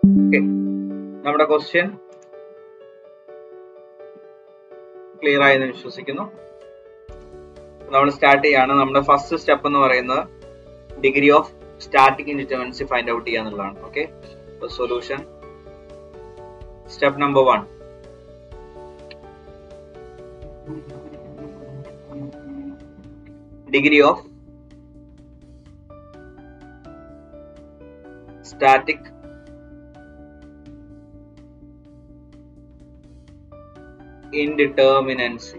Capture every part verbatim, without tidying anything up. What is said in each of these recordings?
Okay, നമ്മുടെ question clear ആയെന്ന് വിശ്വസിക്കുന്നു. നമ്മൾ സ്റ്റാർട്ട് ചെയ്യാണ്. നമ്മുടെ ഫസ്റ്റ് സ്റ്റെപ്പ് എന്ന് പറയുന്നത് degree of static indeterminacy find out ചെയ്യാന്നുള്ളതാണ്. Okay, solution step number one. Degree of static indeterminacy.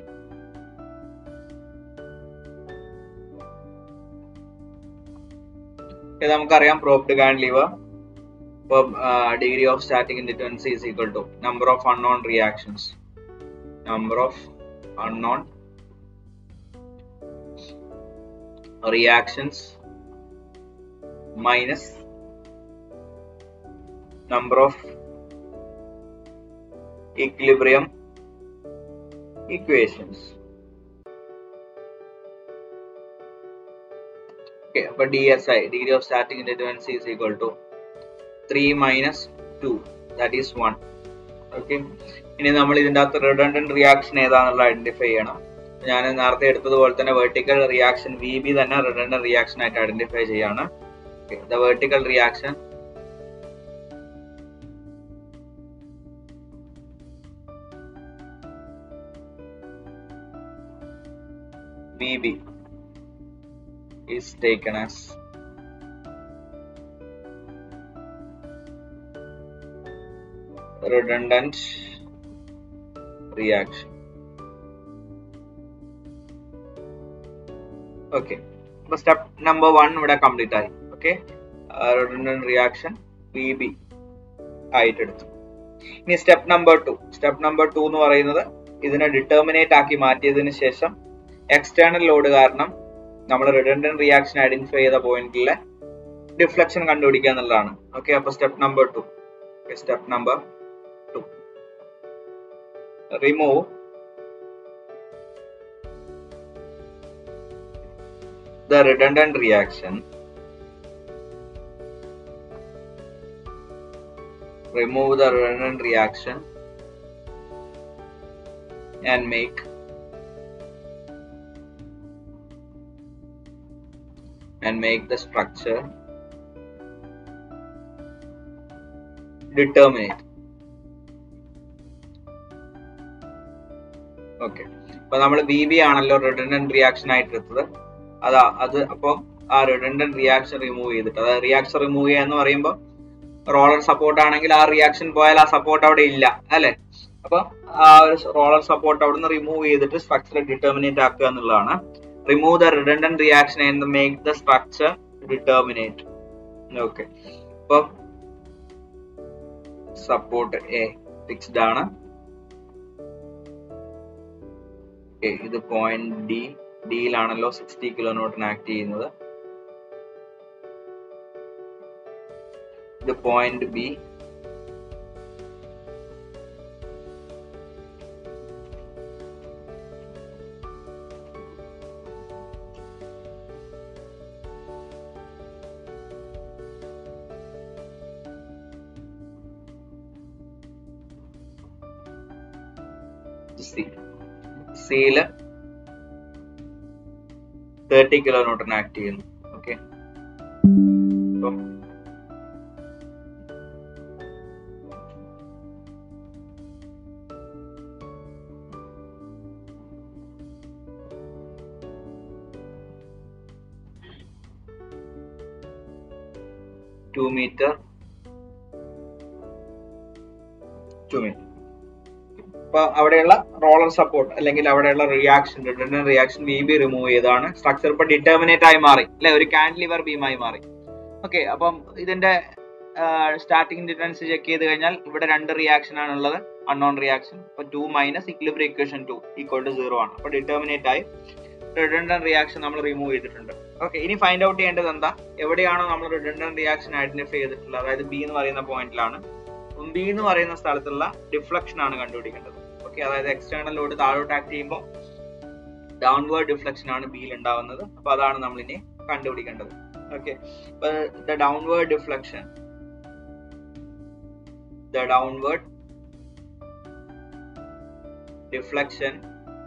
ഇത് നമുക്കറിയാം propped cantilever degree of static indeterminacy is equal to number of unknown reactions number of unknown reactions minus number of equilibrium equations. Okay, but D S I, degree of static indeterminacy, is equal to three minus two, that is one. Okay, ഇനി നമ്മൾ ഇതിന്റെ അകത്ത് redundant reaction ഏതാണെന്നുള്ള identify ചെയ്യണം. ഞാൻ നേരത്തെ എടുത്തതുപോലെ തന്നെ vertical reaction V B തന്നെ redundant reaction ആയിട്ട് ഐഡന്റിഫൈ ചെയ്യാണ്. Okay, the vertical reaction V B is taken as redundant reaction. Okay, so step number one ഇവിടെ complete ആയി. Okay, uh, redundant reaction V B ആയിട്ട് എടുത്തു. ഇനി step number two. Step number two എന്ന് പറയുന്നത് ഇതിനെ ഡിറ്റർമിനേറ്റ് ആക്കി മാറ്റിയതിനു ശേഷം എക്സ്റ്റേണൽ ലോഡ് കാരണം നമ്മൾ റിഡണ്ടന്റ് റിയാക്ഷൻ ഐഡന്റിഫൈ ചെയ്ത പോയിന്റിലെ ഡിഫ്ലക്ഷൻ കണ്ടുപിടിക്കുക എന്നുള്ളതാണ്. ഓക്കെ, അപ്പൊ step number two. Step number two, remove the redundant reaction remove the redundant reaction and make and make the structure determinate. Okay, അപ്പോൾ നമ്മൾ V B ആണല്ലോ redundant reaction ആയിട്ട് എടുത്തത്. അതാ അത് അപ്പം ആ redundant reaction റിമൂവ് ചെയ്തിട്ട്, അതായത് റിയാക്ഷൻ റിമൂവ് ചെയ്യുക എന്ന് പറയുമ്പോൾ റോളർ സപ്പോർട്ട് ആണെങ്കിൽ ആ റിയാക്ഷൻ പോയാൽ ആ സപ്പോർട്ട് അവിടെ ഇല്ല അല്ലെ. അപ്പൊ ആ ഒരു റോളർ സപ്പോർട്ട് അവിടെ നിന്ന് റിമൂവ് ചെയ്തിട്ട് സ്ട്രക്ചർ ഡിറ്റർമിനേറ്റ് ആക്കുക എന്നുള്ളതാണ്. Remove the redundant reaction and make the structure determinate. Okay, so support A fixed ആണ്. Okay, ഇത് point D. D ലാണല്ലോ sixty kilonewton ആക്ട് ചെയ്യുന്നത്. ഇത് point B. സിയില് thirty kilonewton ആക്ട് ചെയ്യുന്നു. ഓക്കെ, അപ്പം two meter two meter. അപ്പൊ അവിടെയുള്ള റോളർ സപ്പോർട്ട് അല്ലെങ്കിൽ അവിടെയുള്ള reaction redundant reaction V B remove ചെയ്താണ്. സ്ട്രക്ചർ ഇപ്പൊ ഡിറ്റർമിനേറ്റ് ആയി മാറി അല്ലെ, ഒരു കാൻഡിലിവർ ബീമായി മാറി. ഓക്കെ, അപ്പം ഇതിന്റെ സ്റ്റാർട്ടിംഗ് ഇൻഡിറ്റർമിനൻസി ചെക്ക് ചെയ്ത് കഴിഞ്ഞാൽ ഇവിടെ രണ്ട് റിയാക്ഷൻ ആണുള്ളത്, അൺനോൺ റിയാക്ഷൻ. അപ്പൊ two minus equilibrium equation two equal to zero ആണ്. അപ്പൊ ഡിറ്റർമിനേറ്റ് ആയി റിഡണ്ടന്റ് റിയാക്ഷൻ നമ്മൾ റിമൂവ് ചെയ്തിട്ടുണ്ട്. ഓക്കെ, ഇനി ഫൈൻഡ് ഔട്ട് ചെയ്യേണ്ടത് എന്താ, എവിടെയാണോ നമ്മൾ റിഡണ്ടന്റ് റിയാക്ഷൻ ഐഡന്റിഫൈ ചെയ്തിട്ടുള്ളത്, അതായത് ബി എന്ന് പറയുന്ന പോയിന്റിലാണ്. ബി എന്ന് പറയുന്ന സ്ഥലത്തുള്ള ഡിഫ്ലക്ഷൻ ആണ് കണ്ടുപിടിക്കേണ്ടത്. ഓക്കെ, അതായത് എക്സ്റ്റേണൽ ലോഡ് താഴോട്ട് ആക്ട് ചെയ്യുമ്പോൾ ഡൗൺവേർഡ് ഡിഫ്ലക്ഷൻ ആണ് ബിയിൽ ഉണ്ടാവുന്നത്. അപ്പൊ അതാണ് നമ്മൾ ഇനി കണ്ടുപിടിക്കേണ്ടത്. Okay, but the downward deflection the downward deflection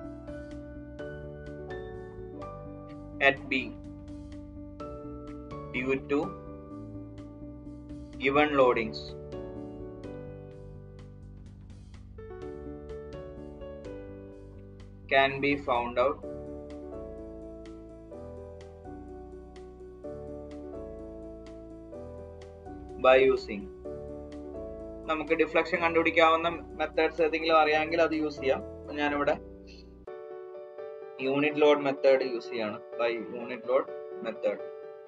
at B due to given loadings can be found out by using. നമുക്ക് ഡിഫ്ലക്ഷൻ കണ്ടുപിടിക്കാവുന്ന മെത്തേഡ്സ് ഏതെങ്കിലും അറിയാമെങ്കിൽ അത് യൂസ് ചെയ്യാം. ഞാനിവിടെ യൂണിറ്റ് ലോഡ് മെത്തേഡ് യൂസ് ചെയ്യാണ്. By unit load method.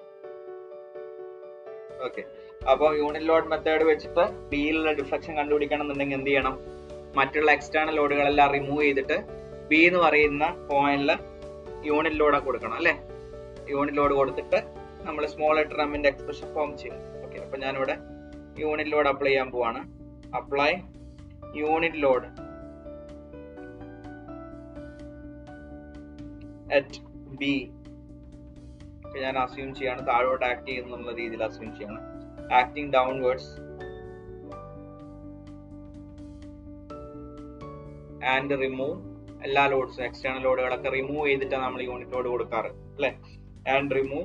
Okay, അപ്പൊ unit load method വെച്ചിട്ട് ബിയിലുള്ള ഡിഫ്ലക്ഷൻ കണ്ടുപിടിക്കണം എന്നുണ്ടെങ്കിൽ എന്ത് ചെയ്യണം? മറ്റുള്ള എക്സ്റ്റേണൽ ലോഡുകളെല്ലാം റിമൂവ് ചെയ്തിട്ട് ബി എന്ന് പറയുന്ന പോയിന്റിൽ യൂണിറ്റ് ലോഡ് കൊടുക്കണം അല്ലെ. യൂണിറ്റ് ലോഡ് കൊടുത്തിട്ട് നമ്മൾ സ്മോൾ ലെറ്റർ എമ്മിന്റെ എക്സ്പ്രഷൻ ഫോം ചെയ്യും. ഓക്കെ, അപ്പൊ ഞാനിവിടെ യൂണിറ്റ് ലോഡ് അപ്ലൈ ചെയ്യാൻ പോവാണ്. Apply unit load at B. ഞാൻ അസ്യൂം ചെയ്യാണ് താഴോട്ട് ആക്ട് ചെയ്യുന്നുള്ള രീതിയിൽ അസ്യൂം ചെയ്യാണ്. ആക്ടിങ് ഡൗൺവേർഡ്സ് ആൻഡ് റിമൂവ് എല്ലാ ലോഡ്സും എക്സ്റ്റേണൽ ലോഡുകളൊക്കെ റിമൂവ് ചെയ്തിട്ടാണ് നമ്മൾ യൂണിറ്റ് ലോഡ് കൊടുക്കാറ് അല്ലെ. And remove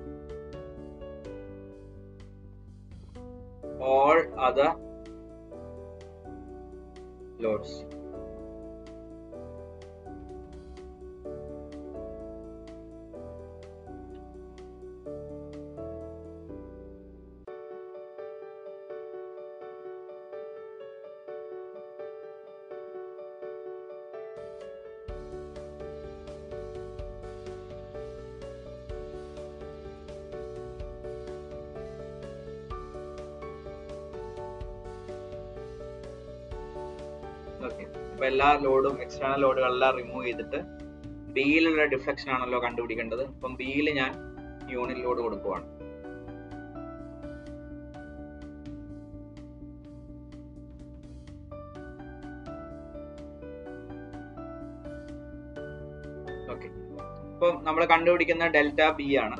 all other loads. Okay, അപ്പൊ എല്ലാ ലോഡും എക്സ്റ്റേണൽ ലോഡുകളെല്ലാം റിമൂവ് ചെയ്തിട്ട് ബിയിലുള്ള ഡിഫ്ലക്ഷൻ ആണല്ലോ കണ്ടുപിടിക്കേണ്ടത്. അപ്പം ബിയിൽ ഞാൻ യൂണിറ്റ് ലോഡ് കൊടുക്കുവാണ്. ഓക്കെ, ഇപ്പം നമ്മൾ കണ്ടുപിടിക്കുന്ന ഡെൽറ്റ ബി ആണ്.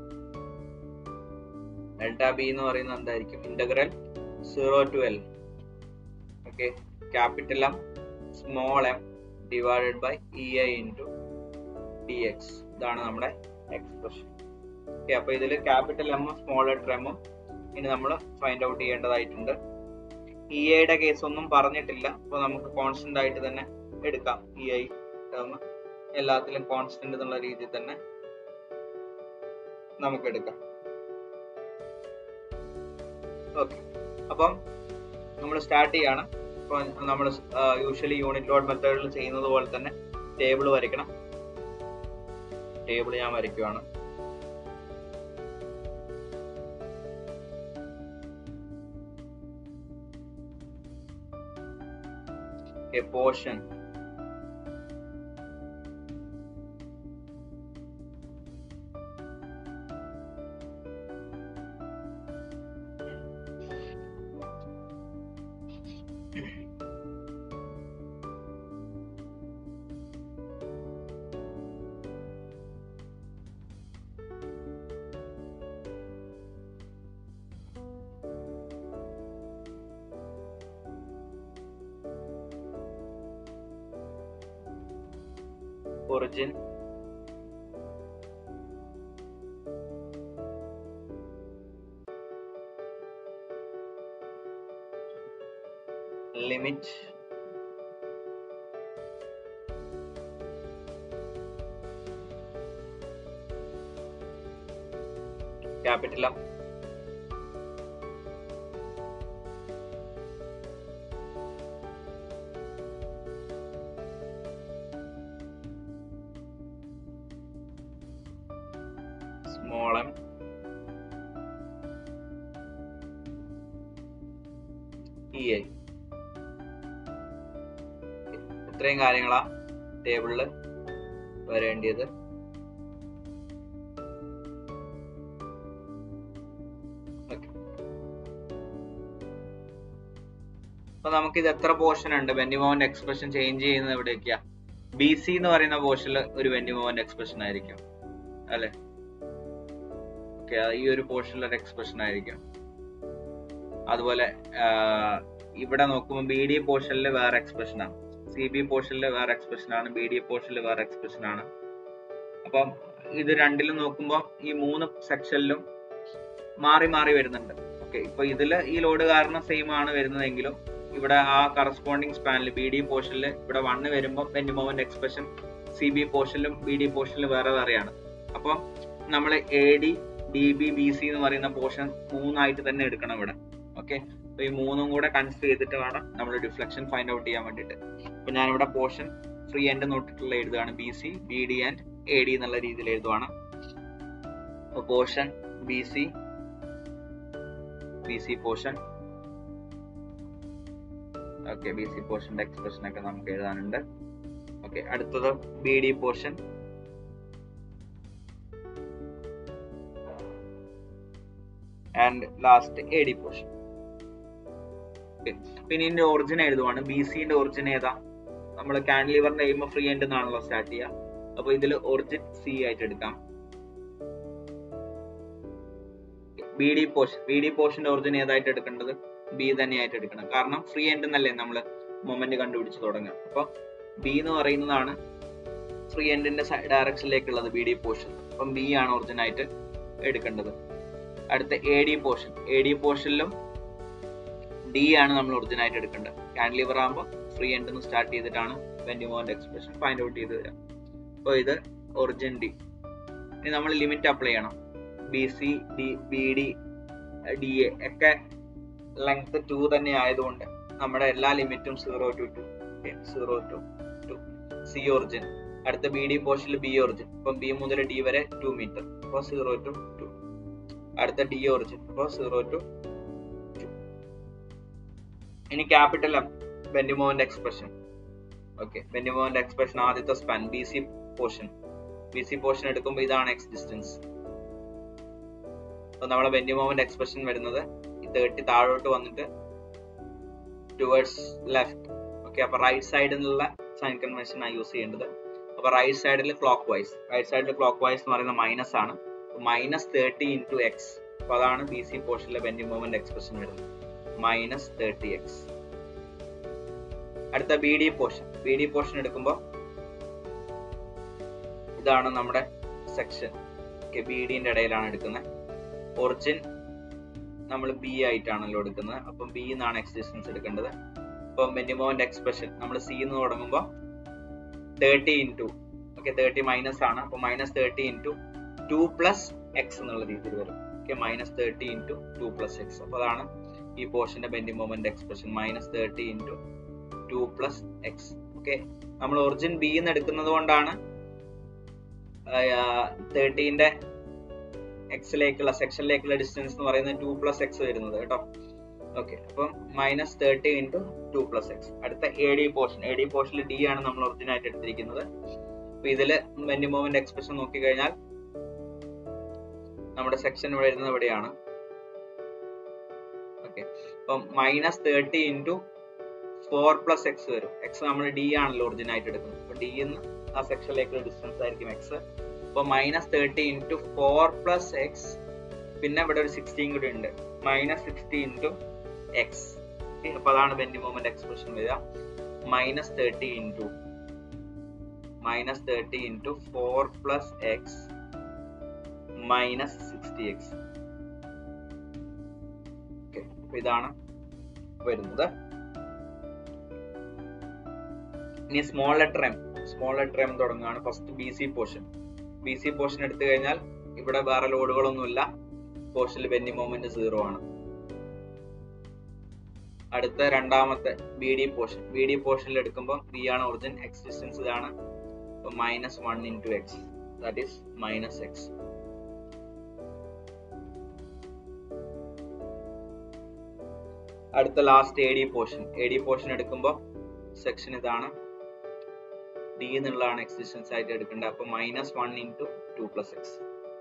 ഡെൽറ്റ ബി എന്ന് പറയുന്നത് എന്തായിരിക്കും? Integral zero to L okay capital M small M divided by E I into D X. ഇതാണ് നമ്മുടെ എക്സ്പ്രഷൻ. ഓക്കെ, അപ്പൊ ഇതിൽ ക്യാപിറ്റൽ എമ്മും സ്മോൾ ലെറ്റർ എമ്മും ഇനി നമ്മൾ ഫൈൻഡ് ഔട്ട് ചെയ്യേണ്ടതായിട്ടുണ്ട്. ഇ ഐയുടെ കേസ് ഒന്നും പറഞ്ഞിട്ടില്ല, അപ്പൊ നമുക്ക് കോൺസ്റ്റന്റ് ആയിട്ട് തന്നെ എടുക്കാം. ഇ ഐ ടേം എല്ലാത്തിലും കോൺസ്റ്റന്റ് എന്നുള്ള രീതിയിൽ തന്നെ നമുക്ക് എടുക്കാം. ഓക്കെ, അപ്പം നമ്മൾ സ്റ്റാർട്ട് ചെയ്യാണ്. അപ്പോൾ നമ്മൾ യൂഷ്വലി യൂണിറ്റ് ലോഡ് മെത്തേഡിൽ ചെയ്യുന്നത് പോലെ തന്നെ ടേബിൾ വരയ്ക്കണം. ടേബിൾ ഞാൻ വരയ്ക്കുവാണ്. Portion origin limit capital M small m E I. ഇത്രയും കാര്യങ്ങളാ ടേബിളിൽ വരേണ്ടത്. അപ്പൊ നമുക്ക് ഇത് എത്ര പോർഷൻ ഉണ്ട്? വെന്റിമോവന്റ് എക്സ്പ്രഷൻ ചേഞ്ച് ചെയ്യുന്നത് എവിടേക്കാ? ബി സി എന്ന് പറയുന്ന പോർഷനിൽ ഒരു വെന്റിമോവന്റ് എക്സ്പ്രഷൻ ആയിരിക്കും അല്ലെ. ഓക്കെ, ഈ ഒരു പോർഷനിൽ ഒരു എക്സ്പ്രഷൻ ആയിരിക്കും. അതുപോലെ ഇവിടെ നോക്കുമ്പോൾ ബി ഡി പോർഷനിൽ വേറെ എക്സ്പ്രഷൻ ആണ്, സി ബി പോർഷനിൽ വേറെ എക്സ്പ്രഷൻ ആണ്, ബി ഡി പോർഷനിൽ വേറെ എക്സ്പ്രഷൻ ആണ്. അപ്പം ഇത് രണ്ടിലും നോക്കുമ്പോൾ ഈ മൂന്ന് സെക്ഷനിലും മാറി മാറി വരുന്നുണ്ട്. ഓക്കെ, ഇപ്പൊ ഇതില് ഈ ലോഡ് കാരണം സെയിം ആണ് വരുന്നതെങ്കിലും ഇവിടെ ആ കറസ്പോണ്ടിങ് സ്പാനിൽ ബി ഡി പോർഷനിൽ ഇവിടെ വണ്ണ് വരുമ്പോൾ bend moment expression C B പോർഷനിലും ബി ഡി പോർഷനിലും വേറെ വേറെയാണ്. അപ്പം നമ്മൾ A D D B B C എന്ന് പറയുന്ന പോർഷൻ മൂന്നായിട്ട് തന്നെ എടുക്കണം ഇവിടെ. ഓക്കെ, അപ്പൊ ഈ മൂന്നും കൂടെ കൺസിഡർ ചെയ്തിട്ട് വേണം നമ്മൾ ഡിഫ്ലക്ഷൻ ഫൈൻഡ് ഔട്ട് ചെയ്യാൻ വേണ്ടിയിട്ട്. അപ്പൊ ഞാനിവിടെ പോർഷൻ ഫ്രീ എൻഡ് നോട്ടിട്ടുള്ള എഴുതുകയാണ്, B C B D and A D എന്നുള്ള രീതിയിൽ എഴുതുവാണ്. Portion B C B C portion okay, B C പോർഷന്റെ എക്സ്പ്രഷൻ ഒക്കെ നമുക്ക് എഴുതാനുണ്ട്. ഓക്കെ, അടുത്തത് B D portion and last A D portion. പിന്നെ ഇതിന്റെ ഒറിജിൻ എഴുതുവാണ്. ബി സിന്റെ ഒറിജിൻ ഏതാ? നമ്മൾ കാൻഡിലിവറിന്റെ എയിം ഫ്രീ എൻഡ് എന്നാണല്ലോ സ്റ്റാർട്ട് ചെയ്യുക. അപ്പൊ ഇതിൽ ഒറിജിൻ സി ആയിട്ട് എടുക്കാം. B D portion B D പോർഷന്റെ ഒറിജിൻ ഏതായിട്ട് എടുക്കേണ്ടത്? ബി തന്നെയായിട്ട് എടുക്കണം. കാരണം ഫ്രീ എൻഡ് എന്നല്ലേ നമ്മൾ മൊമെന്റ് കണ്ടുപിടിച്ച് തുടങ്ങുക. അപ്പൊ ബി എന്ന് പറയുന്നതാണ് ഫ്രീ എൻഡിന്റെ ഡയറക്ഷനിലേക്കുള്ളത് ബി ഡി പോർഷൻ. അപ്പം ബി ആണ് ഒറിജിൻ ആയിട്ട് എടുക്കേണ്ടത്. അടുത്ത A D portion A D പോർഷനിലും ഡി ആണ് നമ്മൾ ഒറിജിൻ ആയിട്ട് എടുക്കേണ്ടത്. കാൻഡിലിവർ ആകുമ്പോൾ ഫ്രീ എൻഡ് നിന്ന് സ്റ്റാർട്ട് ചെയ്തിട്ടാണ് bend moment expression find out ചെയ്ത് വരാം. അപ്പോൾ ഇത് ഒറിജിൻ ഡി. ഇനി നമ്മൾ ലിമിറ്റ് അപ്ലൈ ചെയ്യണം. B C D B D D A ഒക്കെ ലെങ്ത് ടു തന്നെ ആയതുകൊണ്ട് നമ്മുടെ എല്ലാ ലിമിറ്റും zero to to zero to two C origin. അടുത്ത ബി ഡി പോർഷനിൽ ബി ഒറിജിൻ. അപ്പം ബി മുതൽ ഡി വരെ ടു മീറ്റർ, അപ്പോൾ സീറോ ടു ടു. അടുത്ത ഡി ഒറിജിൻ, അപ്പോൾ സീറോ ടു ടു. ഇനി capital M bend moment expression. Okay, bend moment expression ആദ്യത്തെ span B C portion B C portion എടുക്കുമ്പോൾ ഇതാണ് എക്സ് ഡിസ്റ്റൻസ്. അപ്പൊ നമ്മളെ ബെൻഡ് മൊമെന്റ് എക്സ്പ്രഷൻ വരുന്നത് തേർട്ടി താഴോട്ട് വന്നിട്ട് ടുവേർഡ്സ് ലെഫ്റ്റ്. ഓക്കെ, അപ്പൊ റൈറ്റ് സൈഡിൽ നിന്നുള്ള സൈൻ കൺവെൻഷൻ ആണ് യൂസ് ചെയ്യേണ്ടത്. അപ്പൊ റൈറ്റ് സൈഡിൽ ക്ലോക്ക് വൈസ് റൈറ്റ് സൈഡിൽ ക്ലോക്ക് വൈസ് എന്ന് പറയുന്നത് മൈനസ് ആണ്. Minus thirty into X. അപ്പൊ അതാണ് ബി സി പോർഷനിലെ ബെൻഡ് മൊമെന്റ് എക്സ്പ്രഷൻ വരുന്നത്, മൈനസ് തേർട്ടി എക്സ്. അടുത്ത B D portion B D portion എടുക്കുമ്പോൾ ഇതാണ് നമ്മുടെ സെക്ഷൻ. ഓക്കെ, ബി ഡിന്റെ ഇടയിലാണ് എടുക്കുന്നത്. ഒറിജിൻ നമ്മൾ ബി ആയിട്ടാണല്ലോ എടുക്കുന്നത്. അപ്പം ബി എന്നാണ് എക്സ് ഡിസ്റ്റൻസ് എടുക്കേണ്ടത്. അപ്പം ബെൻഡ് മൊമെന്റ് എക്സ്പ്രഷൻ നമ്മൾ സി എന്ന് തുടങ്ങുമ്പോൾ thirty into okay thirty minus ആണ്. അപ്പൊ minus thirty into two plus X എന്നുള്ള രീതിയിൽ വരും. Okay, minus thirty into two plus X. അപ്പൊ അതാണ് ഈ പോർഷന്റെ bend moment expression, minus thirty into two plus X. Okay, നമ്മൾ ഒറിജിൻ ബി എന്ന് എടുക്കുന്നത് കൊണ്ടാണ് തേർട്ടീന്റെ എക്സിലേക്കുള്ള സെക്ഷനിലേക്കുള്ള ഡിസ്റ്റൻസ് എന്ന് പറയുന്നത് ടു പ്ലസ് എക്സ് വരുന്നത് കേട്ടോ. ഓക്കെ, അപ്പം minus thirty into two plus X. അടുത്ത A D portion A D പോർഷനിൽ ഡി ആണ് നമ്മൾ ഒറിജിൻ ആയിട്ട് എടുത്തിരിക്കുന്നത്. അപ്പൊ ഇതില് ബെൻഡ് മൊമെന്റ് എക്സ്പ്രഷൻ നോക്കിക്കഴിഞ്ഞാൽ നമ്മുടെ സെക്ഷൻ വരുന്നത് എവിടെയാണ്? ഓക്കെ, അപ്പം minus thirty into four plus X വരും. എക്സ് നമ്മൾ ഡി ആണല്ലോ ഒറിജിൻ ആയിട്ട് എടുക്കുന്നത്. അപ്പൊ ഡി എന്ന് ആ സെക്ഷനിലേക്കുള്ള ഡിസ്റ്റൻസ് ആയിരിക്കും എക്സ്. അപ്പൊ minus thirty into four plus X. പിന്നെ ഇവിടെ ഒരു സിക്സ്റ്റീൻ കൂടി ഉണ്ട്, മൈനസ് സിക്സ്റ്റി ഇൻറ്റു എക്സ്. അപ്പൊ അതാണ് ബെൻഡ് മൊമെന്റ് എക്സ്പ്രഷൻ വരിക, minus thirty into minus thirty into four plus X minus sixty X. Okay, അപ്പൊ ഇതാണ് വരുന്നത്. ഇനി small letter M small letter M തുടങ്ങുകയാണ്. First B C portion B C portion എടുത്തു കഴിഞ്ഞാൽ ഇവിടെ വേറെ ലോഡുകളൊന്നുമില്ല. പോർഷനിൽ ബെൻഡ് മൊമെന്റ് സീറോ ആണ്. അടുത്ത രണ്ടാമത്തെ B D portion B D പോർഷനിൽ എടുക്കുമ്പോൾ ബി ആണ് ഒറിജിൻ, എക്സ് ഡിസ്റ്റൻസ് ഇതാണ്. അപ്പൊ minus one into X, that is minus X. അടുത്ത last A D portion A D portion എടുക്കുമ്പോൾ സെക്ഷൻ ഇതാണ്, ഡി എന്നുള്ളതാണ് എക്സ് ഡിസ്റ്റൻസ് ആയിട്ട് എടുക്കേണ്ടത്. അപ്പൊ minus one into two plus X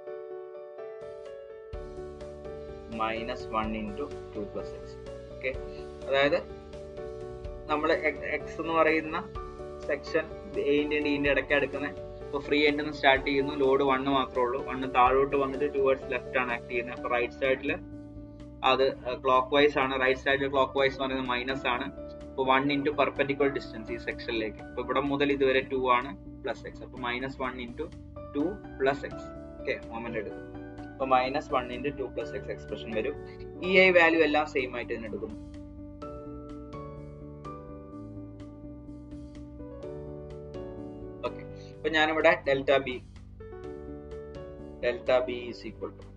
minus one into two plus X. Okay, അതായത് നമ്മൾ X എന്ന് പറയുന്ന സെക്ഷൻ എന്റെ ഡിന്റെ ഇടയ്ക്ക് എടുക്കുന്നത്. ഇപ്പൊ ഫ്രീ എൻഡ് നിന്ന് സ്റ്റാർട്ട് ചെയ്യുന്നു, ലോഡ് വണ്ണ് മാത്രമേ ഉള്ളൂ. വണ്ണ് താഴോട്ട് വന്നിട്ട് ടുവേർഡ്സ് ലെഫ്റ്റ് ആണ് ആക്ട് ചെയ്യുന്നത്. അപ്പൊ റൈറ്റ് സൈഡിൽ അത് ക്ലോക്ക് വൈസ് ആണ്. റൈറ്റ് സൈഡിൽ ക്ലോക്ക് വൈസ് എന്ന് പറയുന്നത് മൈനസ് ആണ്. അപ്പൊ വൺ ഇൻറ്റു പെർപെൻഡിക്കുലർ ഡിസ്റ്റൻസ് ഈ സെക്ഷനിലേക്ക്. അപ്പൊ ഇവിടെ മുതൽ ഇതുവരെ ടു ആണ് പ്ലസ് എക്സ്. അപ്പൊ minus one into two plus X. Okay, moment എടുക്കും. അപ്പൊ minus one into two plus X expression വരും. ഇ ഐ വാല്യൂ എല്ലാം സെയിം ആയിട്ട് തന്നെ എടുക്കുന്നു. ഓക്കെ, അപ്പൊ ഞാനിവിടെ delta B delta B is equal to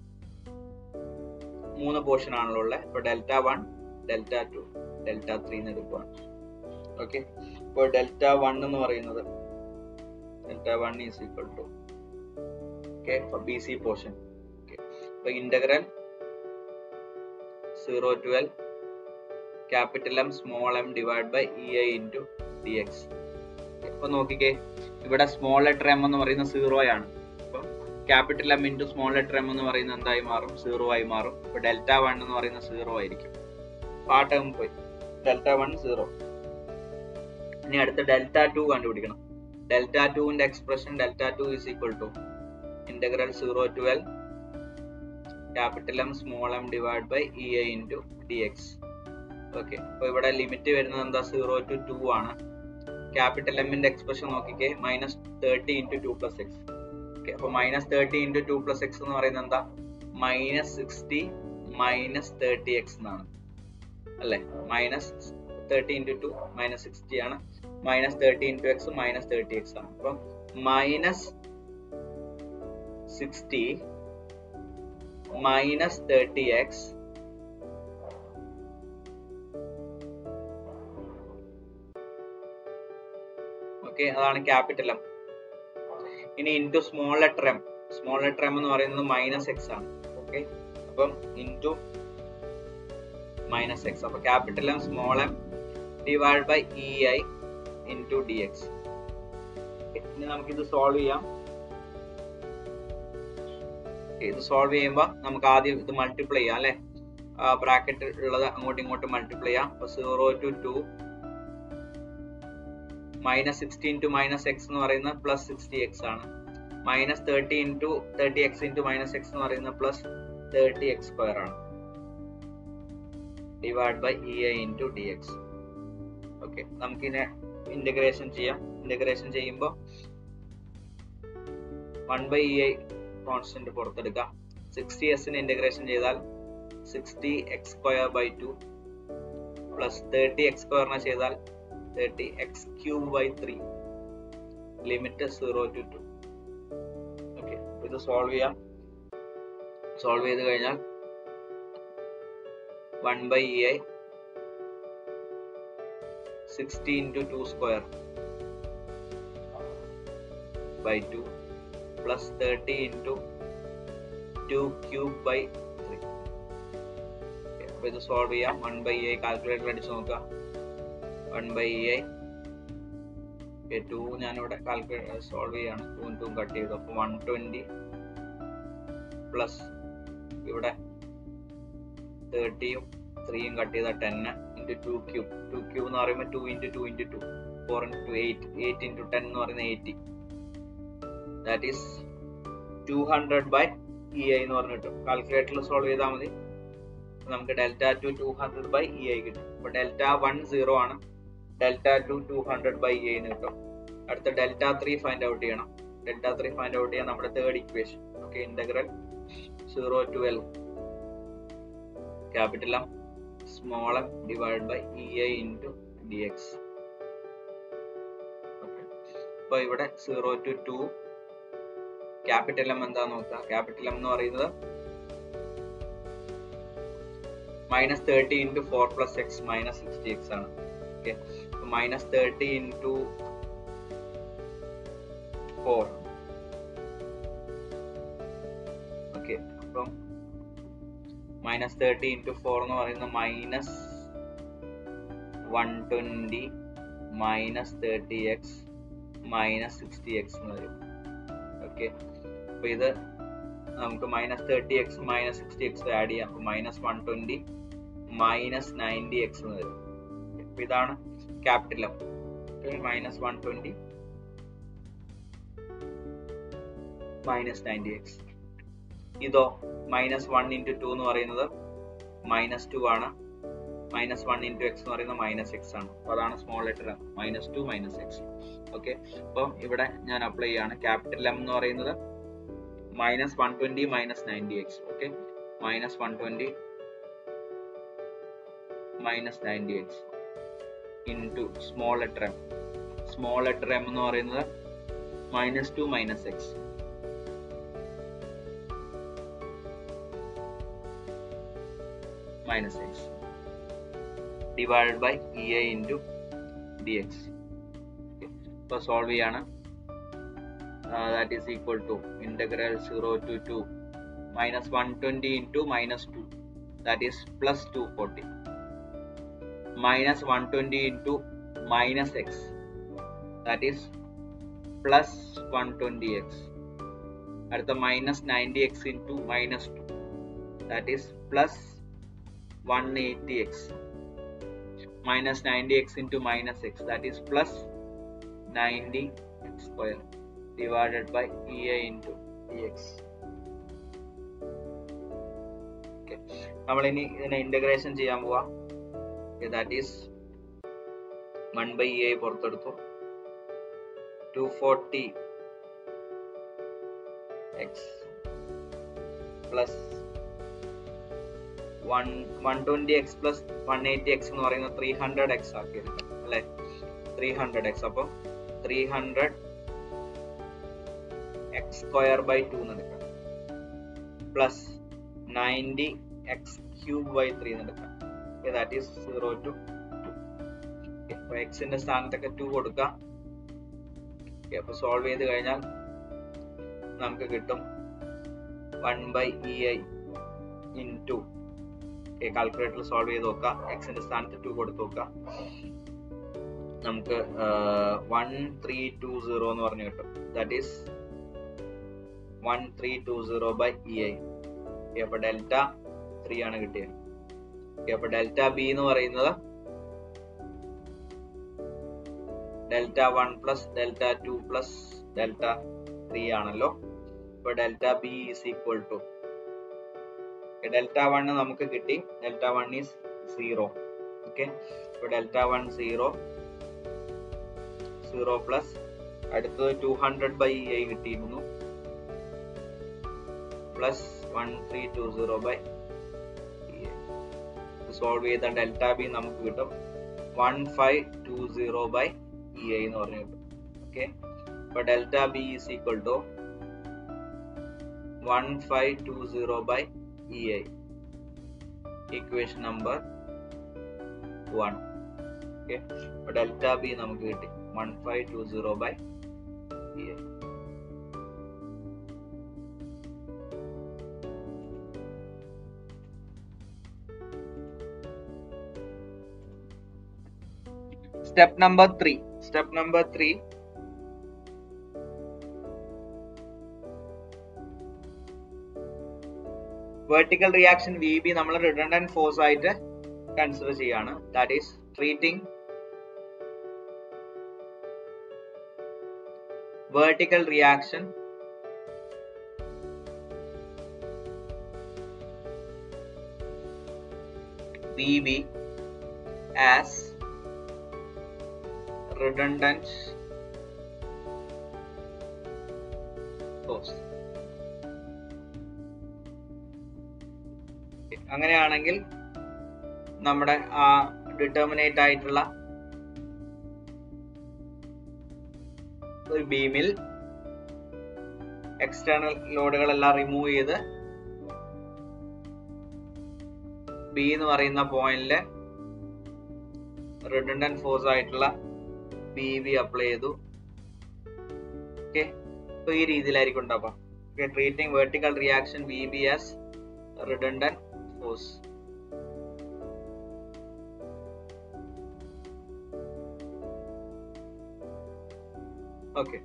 മൂന്ന് പോർഷൻ ആണല്ലോ ഉള്ളത്. അപ്പൊ delta one, delta two, delta three എന്ന് എടുക്കുകയാണ്. ഓക്കെ, ഇപ്പോൾ ഡെൽറ്റ വൺ എന്ന് പറയുന്നത് delta one is equal to okay B C portion. Okay, അപ്പൊ integral zero to L capital M small M divide by E I into D X. അപ്പൊ നോക്കിക്കേ, ഇവിടെ സ്മോൾ ലെറ്റർ എം എന്ന് പറയുന്നത് സീറോ ആണ്. അപ്പൊ capital M into small letter M എന്ന് പറയുന്നത് എന്തായി മാറും? സീറോ ആയി മാറും. അപ്പൊ ഡെൽറ്റ വൺ എന്ന് പറയുന്നത് സീറോ ആയിരിക്കും. ആ ടേം പോയി, ഡെൽറ്റ വൺ സീറോ. ഇനി അടുത്ത ഡെൽറ്റ ടു കണ്ടുപിടിക്കണം. ഡെൽറ്റ ടുവിന്റെ expression delta two is equal to integral zero to L capital M small M divide by E I into D X. Okay, അപ്പൊ ഇവിടെ ലിമിറ്റ് വരുന്നത് എന്താ? സീറോ ടു ടു ആണ്. Capital എമ്മിന്റെ എക്സ്പ്രഷൻ നോക്കിക്കേ, minus thirty into two plus X. Okay, അപ്പൊ minus thirty into two plus X എന്ന് പറയുന്നത് എന്താ? Minus sixty minus thirty X എന്നാണ് അല്ലെ? Minus thirty into two minus sixty ആണ്. Minus thirty into X minus thirty X ആണ്. അപ്പൊ minus sixty minus thirty X okay, അതാണ് ക്യാപിറ്റൽ എം. ഇനി into small letter M. Small letter M എന്ന് പറയുന്നത് minus X ആണ്. ഓക്കെ, അപ്പം into minus X. അപ്പൊ capital M small M divide by E I into D X. ഇനി നമുക്കിത് solve ചെയ്യാം. ഇത് സോൾവ് ചെയ്യുമ്പോൾ നമുക്ക് ആദ്യം ഇത് മൾട്ടിപ്ലൈ ചെയ്യാം അല്ലെ? ബ്രാക്കറ്റ് ഉള്ളത് അങ്ങോട്ടും ഇങ്ങോട്ടും മൾട്ടിപ്ലൈ ചെയ്യാം. അപ്പൊ zero to two minus sixty into minus X എന്ന് പറയുന്നത് പ്ലസ് സിക്സ്റ്റി എക്സ് ആണ്. Minus thirty into thirty X into minus X എന്ന് പറയുന്നത് പ്ലസ് തേർട്ടി എക്സ് സ്ക്വയർ ആണ്. Divide by E I into D X. Okay, നമുക്കിതിനെ integration ചെയ്യാം. Integration ചെയ്യുമ്പോൾ one by E I constant പുറത്തെടുക്കാം. സിക്സ്റ്റി എസിന് integration ചെയ്താൽ sixty X square by two plus thirty X സ്ക്വയറിനെ ചെയ്താൽ thirty X cube by three. Limit zero to two. Okay, ഇത് solve ചെയ്യാം. സോൾവ് ചെയ്ത് കഴിഞ്ഞാൽ one by E I sixty into two square by two plus thirty into two cube by three. അപ്പൊ ഇത് solve ചെയ്യാം. One by E I calculator അടിച്ച് നോക്കുക. One by E I two ഞാനിവിടെ കാൽക്കുലേറ്റർ സോൾവ് ചെയ്യാണ്. Two two cut ചെയ്തു. അപ്പൊ one twenty plus ഇവിടെ തേർട്ടിയും ത്രീയും കട്ട് ചെയ്ത ടെന്ന് into two cube. Two cube എന്ന് പറയുമ്പോൾ two into two into two four into eight. Eight into ten എന്ന് പറയുന്നത് eighty. That is two hundred by E I എന്ന് പറഞ്ഞിട്ട് കാൽക്കുലേറ്ററിൽ സോൾവ് ചെയ്താൽ മതി. നമുക്ക് delta two two hundred by E I കിട്ടും. അപ്പൊ ഡെൽറ്റ വൺ സീറോ ആണ്. Delta two two hundred by E I എന്ന് കിട്ടും. അടുത്ത ഡെൽറ്റ ത്രീ ഫൈൻഡ് ഔട്ട് ചെയ്യണം. ഡെൽറ്റ ത്രീ ഫൈൻഡ് ഔട്ട് ചെയ്യാൻ നമ്മുടെ third equation. Okay, integral zero to L capital M small M divide by E I into D X. അപ്പൊ ഇവിടെ zero to two capital M എന്താ നോക്കുക. Capital M എന്ന് പറയുന്നത് minus thirty into four plus X minus sixty X ആണ്. Okay, minus thirty into four. Okay, അപ്പം minus thirty into four എന്ന് പറയുന്നത് minus one twenty minus thirty X minus sixty X എന്ന് വരും. ഓക്കെ, അപ്പൊ ഇത് നമുക്ക് minus thirty X minus sixty X add ചെയ്യാം. അപ്പൊ minus one twenty minus ninety X എന്ന് വരും. അപ്പൊ ഇതാണ് capital M. Minus one twenty minus ninety X. ഇതോ മൈനസ് വൺ ഇൻറ്റു ടു എന്ന് പറയുന്നത് മൈനസ് ടു ആണ്. മൈനസ് വൺ ഇൻറ്റു എക്സ് എന്ന് പറയുന്നത് മൈനസ് എക്സ് ആണ്. അപ്പൊ അതാണ് small letter M, minus two minus X. Okay, അപ്പം ഇവിടെ ഞാൻ അപ്ലൈ ചെയ്യാണ്. ക്യാപിറ്റൽ എം എന്ന് പറയുന്നത് minus one twenty minus ninety x. Okay, minus one twenty minus ninety x into small letter M. Small letter M എന്ന് പറയുന്നത് minus two minus x minus x divided by E I into D x. ഇപ്പൊ solve ചെയ്യാണ്. That is equal to integral zero to two minus one twenty into minus two, that is plus two forty, minus one twenty into minus x, that is plus one twenty x. അടുത്ത minus ninety x into minus two, that is plus one eighty x, minus ninety x into minus x, that is plus ninety x square divided by E I into dx. Okay, നമ്മൾ ഇനി ഇതിനെ integration ചെയ്യാൻ പോവാ. that is one by E I പുറത്തെടുത്തു, two forty x plus one twenty x plus one eighty x എന്ന് പറയുന്നത് three hundred x ആക്കി എടുക്കാം അല്ലെ, three hundred x. അപ്പം three hundred x square by two എന്ന് എടുക്കാം, plus ninety x cube by three എന്ന് എടുക്കാം. that is zero to two. അപ്പൊ x ന്റെ സ്ഥാനത്തൊക്കെ two കൊടുക്കാം. അപ്പൊ സോൾവ് ചെയ്ത് കഴിഞ്ഞാൽ നമുക്ക് കിട്ടും one by E I into, കാൽക്കുലേറ്ററിൽ സോൾവ് ചെയ്ത് നോക്കാം. എക്സിന്റെ സ്ഥാനത്ത് ടു കൊടുത്ത് നോക്കാം. നമുക്ക് വൺ ത്രീ ടു സീറോ എന്ന് പറഞ്ഞു കിട്ടും. That is one three two zero by E I. അപ്പൊ ഡെൽറ്റ ത്രീ ആണ് കിട്ടിയത്. അപ്പൊ ഡെൽറ്റ ബി എന്ന് പറയുന്നത് delta one plus delta two plus delta three ആണല്ലോ. അപ്പൊ delta B is equal to delta one നമുക്ക് കിട്ടി. Delta one is zero. Okay, ഇപ്പൊ delta one zero, zero plus അടുത്തത് two hundred by E I കിട്ടിയിരുന്നു, plus one three two zero by E I. Solve ചെയ്ത delta B നമുക്ക് കിട്ടും one five two zero by E I എന്ന് പറഞ്ഞു കിട്ടും. Okay, ഇപ്പൊ delta B is equal to one five two zero by E I, equation number one. Okay, but delta B നമുക്ക് കിട്ടി one five two zero by E I. Step number three. Step number three. Vertical reaction V B നമ്മൾ redundant force ആയിട്ട് consider ചെയ്യാണ്. That is treating vertical reaction V B as redundant force. അങ്ങനെയാണെങ്കിൽ നമ്മുടെ ആ determinate ആയിട്ടുള്ള ഒരു ബീമിൽ external ലോഡുകളെല്ലാം റിമൂവ് ചെയ്ത് ബി എന്ന് പറയുന്ന പോയിന്റില് റിഡണ്ടന്റ് ഫോഴ്സ് ആയിട്ടുള്ള ബി ബി അപ്ലൈ ചെയ്തു. ഓക്കെ, അപ്പൊ ഈ രീതിയിലായിരിക്കും ഉണ്ടാവാം. Treating vertical reaction V B as redundant force. Okay,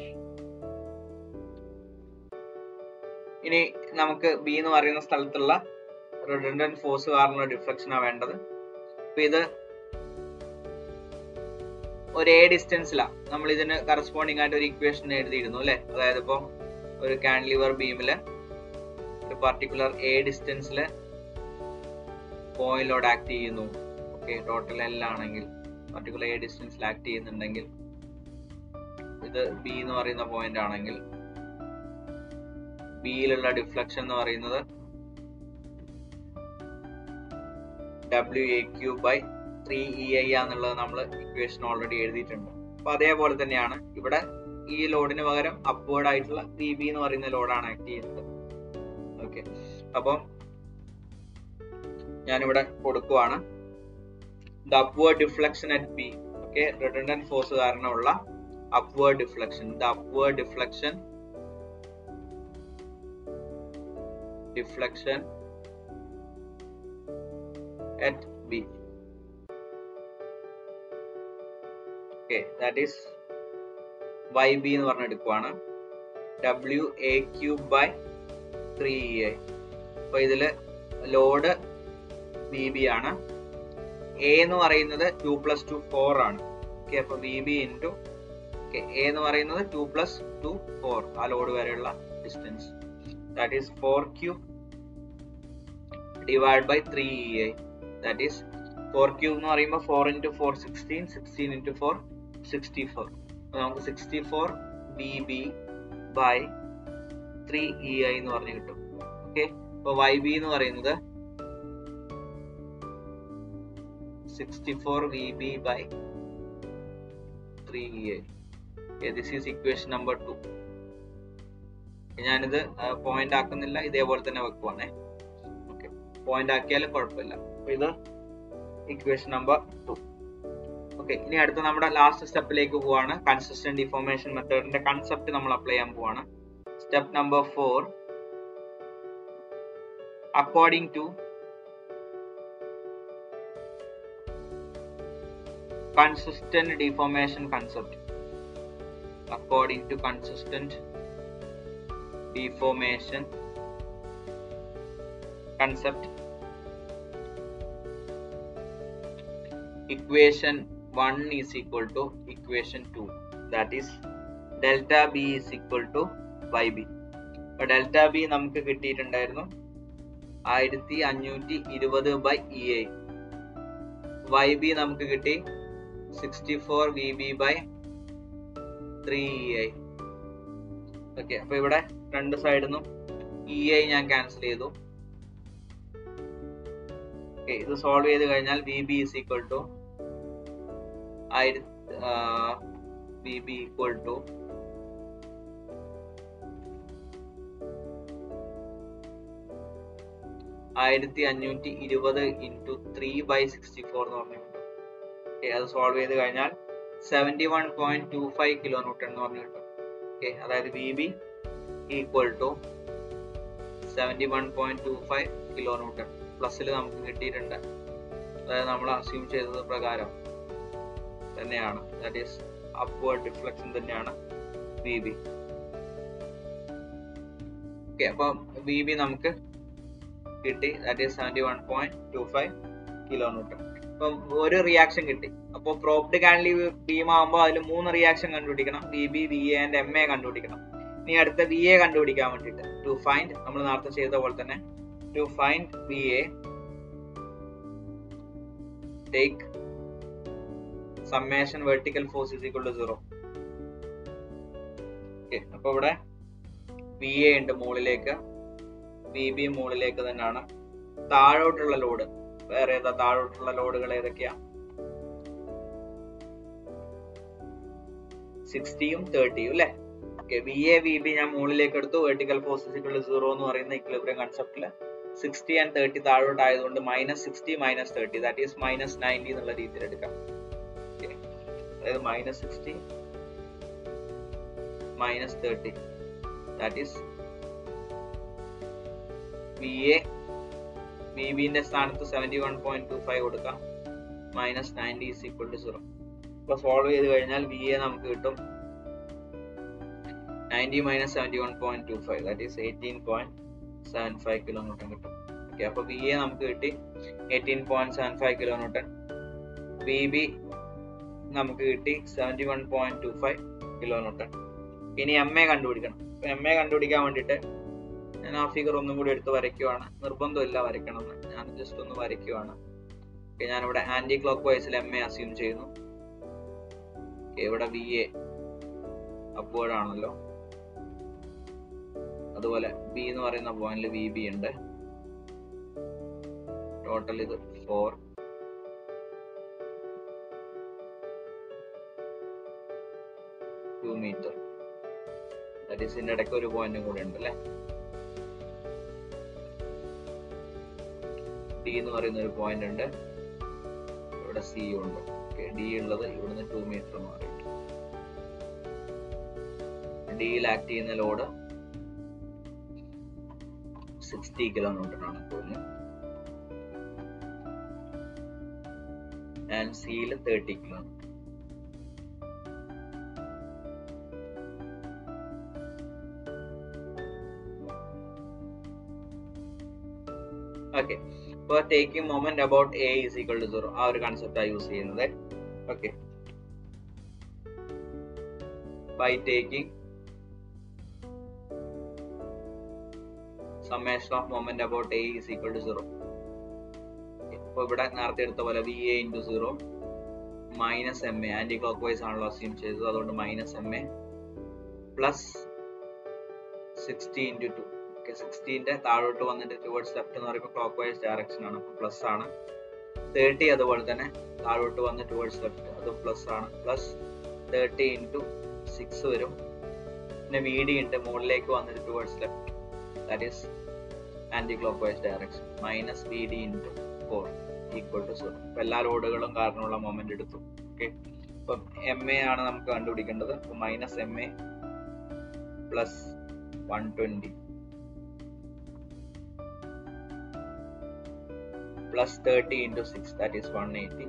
ഇനി നമുക്ക് ബി എന്ന് പറയുന്ന സ്ഥലത്തുള്ള redundant force കാരണം ഡിഫ്ലക്ഷൻ ആണ് വേണ്ടത്. അപ്പൊ ഇത് ഒരു എ ഡിസ്റ്റൻസിലാണ് നമ്മൾ ഇതിന് കറസ്പോണ്ടിങ് ആയിട്ട് ഒരു ഇക്വേഷൻ എഴുതിയിരുന്നു അല്ലെ. അതായത് ഇപ്പൊ ഒരു കാൻഡിലിവർ ബീമില് ഒരു പർട്ടിക്കുലർ എ ഡിസ്റ്റൻസില് പോയിന്റ് ലോഡ് ആക്ട് ചെയ്യുന്നു. ഓക്കെ, ടോട്ടൽ എൽ ആണെങ്കിൽ പർട്ടിക്കുലർ എ ഡിസ്റ്റൻസിൽ ആക്ട് ചെയ്യുന്നുണ്ടെങ്കിൽ, ഇത് ബി എന്ന് പറയുന്ന പോയിന്റ് ആണെങ്കിൽ ബിയിലുള്ള ഡിഫ്ലക്ഷൻ എന്ന് പറയുന്നത് W a cube by three E I ആന്നുള്ളത് നമ്മൾ ഇക്വേഷൻ ഓൾറെഡി എഴുതിയിട്ടുണ്ട്. അപ്പൊ അതേപോലെ തന്നെയാണ് ഇവിടെ ഈ ലോഡിന് പകരം അപ്വേർഡ് ആയിട്ടുള്ള ത്രീ ബി എന്ന് പറയുന്ന ലോഡാണ് ആക്ട് ചെയ്യുന്നത്. ഓക്കെ, അപ്പം ഞാനിവിടെ കൊടുക്കുവാണ് the upward deflection at B. Okay, redundant force കാരണമുള്ള upward deflection, the upward deflection deflection at B. Okay, that is Y B എന്ന് പറഞ്ഞ് എടുക്കുവാണ്. W A cube by three E I. അപ്പൊ ഇതില് ലോഡ് B B ആണ്. A എന്ന് പറയുന്നത് two plus two four ആണ്. Okay, അപ്പൊ V B into A എന്ന് പറയുന്നത് two plus two four, ആ ലോഡ് വരെയുള്ള distance. That is four cube divided by three E I. That is four cube എന്ന് പറയുമ്പോൾ four into four sixteen, sixteen into four sixty-four. അപ്പോൾ നമുക്ക് sixty-four B B by three E I എന്ന് പറഞ്ഞു കിട്ടും. Okay, അപ്പോൾ Y B എന്ന് പറയുന്നത് sixty-four V B by three E I. Okay, this is equation number two. ഞാനിത് point ആക്കുന്നില്ല, ഇതേപോലെ തന്നെ വെക്കുവാണേ. ഓക്കെ, പോയിന്റ് ആക്കിയാലും കുഴപ്പമില്ല. അപ്പൊ ഇത് ഇക്വേഷൻ നമ്പർ ടു. ഓക്കെ, ഇനി അടുത്ത നമ്മുടെ ലാസ്റ്റ് സ്റ്റെപ്പിലേക്ക് പോവാണ്. കൺസിസ്റ്റന്റ് ഡിഫോർമേഷൻ മെത്തേഡിന്റെ കൺസെപ്റ്റ് നമ്മൾ അപ്ലൈ ചെയ്യാൻ പോവാണ്. Step number four, according to consistent deformation concept, according to consistent deformation concept, equation one is equal to equation two, that is delta B is equal to Y B. അപ്പോൾ delta B നമുക്ക് കിട്ടിയിട്ടുണ്ടായിരുന്നു ആയിരത്തി അഞ്ഞൂറ്റി ഇരുപത് by E I. Y B നമുക്ക് കിട്ടി sixty four V B by three E I. Okay, അപ്പൊ ഇവിടെ രണ്ട് സൈഡിൽ നിന്നും ഇ ഐ ഞാൻ ക്യാൻസൽ ചെയ്തു. ഓക്കെ, ഇത് സോൾവ് ചെയ്ത് കഴിഞ്ഞാൽ V B is equal to V B equal to ആയിരത്തി അഞ്ഞൂറ്റി ഇരുപത് into three by sixty four എന്ന് പറഞ്ഞു കിട്ടും. ഓക്കെ, അത് സോൾവ് ചെയ്ത് കഴിഞ്ഞാൽ seventy one point two five kilo newton എന്ന് പറഞ്ഞു കിട്ടും. ഓക്കെ, അതായത് V B equal to seventy one point two five kilo newton. പ്ലസ്സിൽ നമുക്ക് കിട്ടിയിട്ടുണ്ട്, അതായത് നമ്മൾ അസ്യൂം ചെയ്തത് പ്രകാരം തന്നെയാണ്. ദാറ്റ് ഈസ് അപ്വേർഡ് ഡിഫ്ലക്ഷൻ തന്നെയാണ് വി ബി. ഓക്കെ, അപ്പം വി ബി നമുക്ക് കിട്ടി, that is seventy one point two five kilo newton. അപ്പം ഒരു റിയാക്ഷൻ കിട്ടി. അപ്പോൾ പ്രോപ്ഡ് കാൻഡിലീവർ ബീം ആകുമ്പോൾ അതിൽ മൂന്ന് റിയാക്ഷൻ കണ്ടുപിടിക്കണം. V B, V A and M A കണ്ടുപിടിക്കണം. ഇനി അടുത്ത വി എ കണ്ടുപിടിക്കാൻ വേണ്ടിയിട്ട് ടു ഫൈൻഡ്, നമ്മൾ നേരത്തെ ചെയ്ത പോലെ തന്നെ to find V A, take summation vertical force is equal to zero. Okay, അപ്പൊ ഇവിടെ വി എ ഉണ്ട് മുകളിലേക്ക്, വി ബി മുകളിലേക്ക് തന്നെയാണ്. താഴോട്ടുള്ള ലോഡ് വേറെ ഏതാ? താഴോട്ടുള്ള ലോഡുകൾ ഏതൊക്കെയാ? സിക്സ്റ്റിയും തേർട്ടിയും അല്ലെ? Okay, V A V B ഞാൻ മുകളിലേക്ക് എടുത്തു. Vertical force equal to zero എന്ന് പറയുന്ന ഇക്വിലിബ്രിയം കൺസെപ്റ്റില് സിക്സ്റ്റി ആൻഡ് തേർട്ടി താഴോട്ട് ആയതുകൊണ്ട് minus sixty minus thirty, that is minus ninety എന്നുള്ള രീതിയിൽ എടുക്കാം. അതായത് minus sixty minus thirty, that is V A V ബിന്റെ സ്ഥാനത്ത് seventy one point two five കൊടുക്കാം. Minus ninety is equal to zero. അപ്പൊ സോൾവ് ചെയ്ത് കഴിഞ്ഞാൽ വി എ നമുക്ക് കിട്ടും ninety minus seventy one point two five, that is eighteen point seven five kilo newton കിട്ടും. Okay, അപ്പൊ വി എ നമുക്ക് കിട്ടി eighteen point seven five kilo newton. V B നമുക്ക് കിട്ടി seventy one point two five kilo newton. ഇനി M A കണ്ടുപിടിക്കണം. M A കണ്ടുപിടിക്കാൻ വേണ്ടിയിട്ട് ഞാൻ ആ ഫിഗർ ഒന്നും കൂടി എടുത്ത് വരയ്ക്കുവാണ്. നിർബന്ധമില്ല വരയ്ക്കണം എന്ന്, ഞാൻ ജസ്റ്റ് ഒന്ന് വരയ്ക്കുവാണ്. ഞാനിവിടെ ആന്റി ക്ലോക്ക് വൈസിൽ എം എ അസ്യൂം ചെയ്യുന്നു. ഇവിടെ വി എ അപ്വേർഡ് ആണല്ലോ, അതുപോലെ ബി എന്ന് പറയുന്ന പോയിന്റിൽ വി ബി ഉണ്ട്. ടോട്ടൽ ഇത് four, two metre. That is ഇതിന്റെ ഇടയ്ക്ക് ഒരു പോയിന്റും കൂടെ ഉണ്ട് അല്ലെ. ഡി എന്ന് പറയുന്ന ഒരു പോയിന്റ് ഉണ്ട്, ഇവിടെ സി ഉണ്ട്. ഡി ഉള്ളത് ഇവിടുന്ന് ടു മീറ്റർ മാറിയിട്ട് ഡിയിൽ ആക്ട് ചെയ്യുന്ന ലോഡ് സിക്സ്റ്റി കിലോ ന്യൂട്ടൺ ആണ് തോന്നുന്നു. ആൻഡ് സിയിൽ തേർട്ടി കിലോ. ഓക്കെ, ഇപ്പൊ taking moment about A is equal to zero, ആ ഒരു കൺസെപ്റ്റാണ് യൂസ് ചെയ്യുന്നത്. Okay, by taking summation of moment about A is equal to zero. ഇപ്പോൾ ഇവിടെ നേരത്തെ എടുത്ത പോലെ V A into zero minus M A, anticlockwise ആണല്ലോ അസ്യൂം ചെയ്തത്, അതുകൊണ്ട് minus M A plus sixty into two. Okay, സിക്സ്റ്റീൻ്റെ താഴോട്ട് വന്നിട്ട് ടുവേർഡ്സ് ലെഫ്റ്റ് എന്ന് പറയുമ്പോൾ ക്ലോക്ക് വൈസ് ഡയറക്ഷൻ ആണ്, അപ്പോൾ പ്ലസ് ആണ്. തേർട്ടി അതുപോലെ തന്നെ താഴോട്ട് വന്ന് ടുവേർഡ്സ് ലെഫ്റ്റ്, അതും പ്ലസ് ആണ്. പ്ലസ് തേർട്ടി ഇൻറ്റു സിക്സ് വരും. പിന്നെ വി ഡി ഉണ്ട് മുകളിലേക്ക് വന്നിട്ട് towards left, that is anti-clockwise direction, minus V D into four equal to zero. അപ്പോൾ എല്ലാ ലോഡുകളും കാരണമുള്ള മൊമെന്റ് എടുത്തു. ഓക്കെ, അപ്പം എം എ ആണ് നമുക്ക് കണ്ടുപിടിക്കേണ്ടത്. അപ്പോൾ minus M A plus one twenty plus thirty into six, that is one eighty,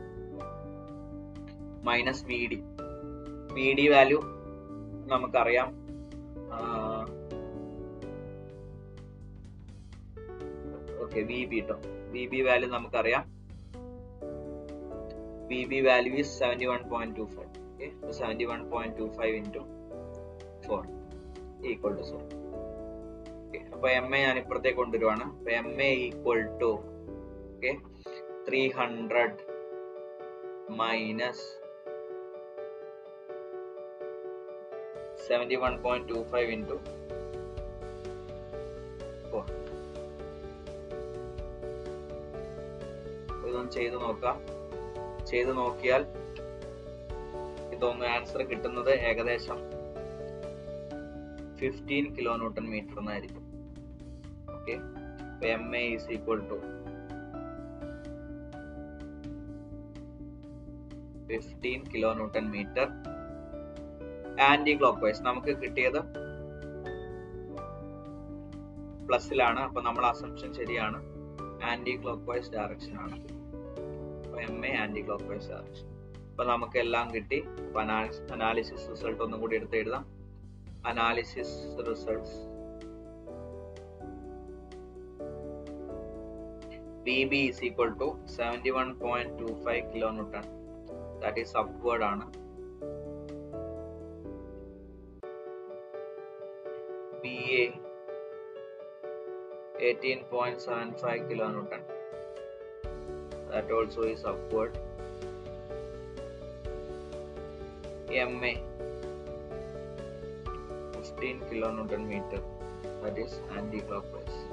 minus V D. V D value നമുക്കറിയാം, ഓക്കെ വി ബി ട്ടോ, വി ബി വാല്യൂ നമുക്കറിയാം. V B value is seventy one point two five. Okay, seventy one point two five into four equal to zero. Okay, അപ്പൊ M A ഞാൻ ഇപ്പുറത്തേക്ക് കൊണ്ടുവരുവാണ്. അപ്പൊ M A equal to okay three hundred minus seventy one point two five into four. ഇതൊന്ന് ചെയ്ത് നോക്കാം. ചെയ്ത് നോക്കിയാൽ ഇതൊന്ന് ആൻസർ കിട്ടുന്നത് ഏകദേശം ഫിഫ്റ്റീൻ കിലോ ന്യൂട്ടൺ മീറ്റർ എന്നായിരിക്കും. Okay, M A is equal to fifteen kilo newton metre. Anticlockwise നമുക്ക് കിട്ടിയത് പ്ലസിലാണ്, അപ്പൊ നമ്മൾ അസംപ്ഷൻ ശരിയാണ്, ആന്റി ക്ലോക്ക് വൈസ് ഡയറക്ഷൻ ആണ്. M A anticlockwise direction. അപ്പൊ നമുക്ക് എല്ലാം കിട്ടി. അപ്പൊ അനാലിസിസ് റിസൾട്ട് ഒന്നും കൂടി എടുത്ത് എഴുതാം. Analysis results V B is equal to seventy one point two five kilo newton, that is upward ആണ്. V A eighteen point seven five kilo newton, that also is upward. M A fifteen kiloNewton meter, that is anti-clockwise.